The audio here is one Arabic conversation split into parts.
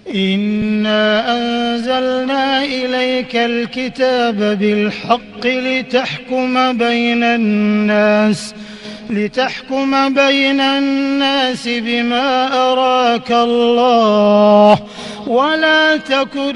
إنا أنزلنا إليك الكتاب بالحق لتحكم بين الناس بما أراك الله، ولا تكن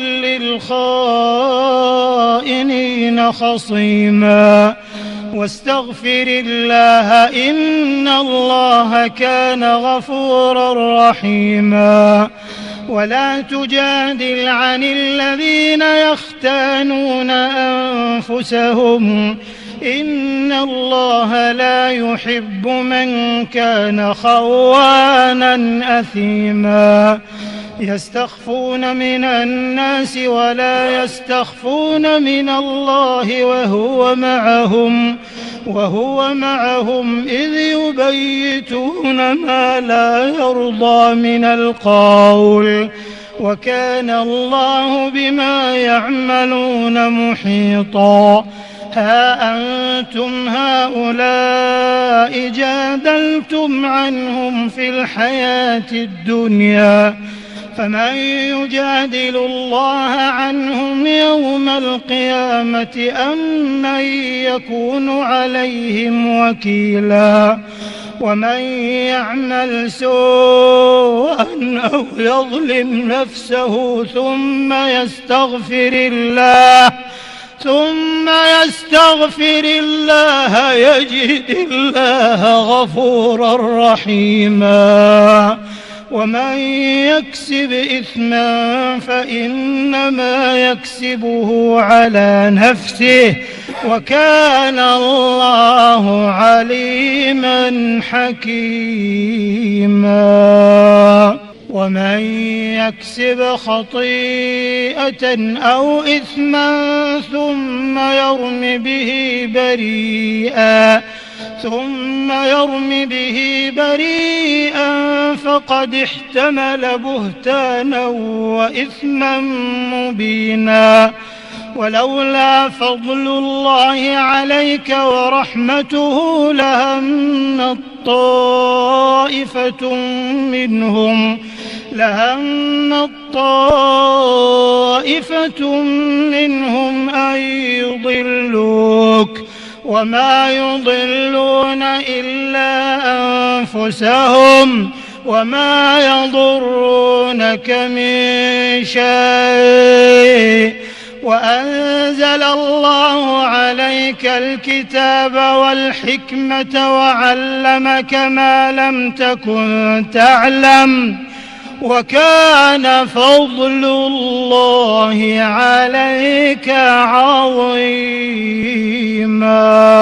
للخائنين خصيما، واستغفر الله إن الله كان غفورا رحيما. ولا تجادل عن الذين يختانون أنفسهم، إن الله لا يحب من كان خوانا أثيما. يستخفون من الناس ولا يستخفون من الله وهو معهم إذ يبيتون ما لا يرضى من القول، وكان الله بما يعملون محيطا. ها أنتم هؤلاء جادلتم عنهم في الحياة الدنيا، فمن يجادل الله عنهم يوم القيامة أم من يكون عليهم وكيلا. ومن يعمل سوءا أو يظلم نفسه ثم يستغفر الله يجد الله غفورا رحيما. ومن يكسب إثما فإنما يكسبه على نفسه، وكان الله عليما حكيما. ومن يكسب خطيئة أو إثما ثم يرم به بريئا فقد احتمل بهتانا وإثما مبينا. ولولا فضل الله عليك ورحمته لهم طائفة منهم أن يضلوك، وما يضلون إلا أنفسهم وما يضرونك من شيء. وأنزل الله عليك الكتاب والحكمة وعلمك ما لم تكن تعلم، وكان فضل الله عليك عظيما.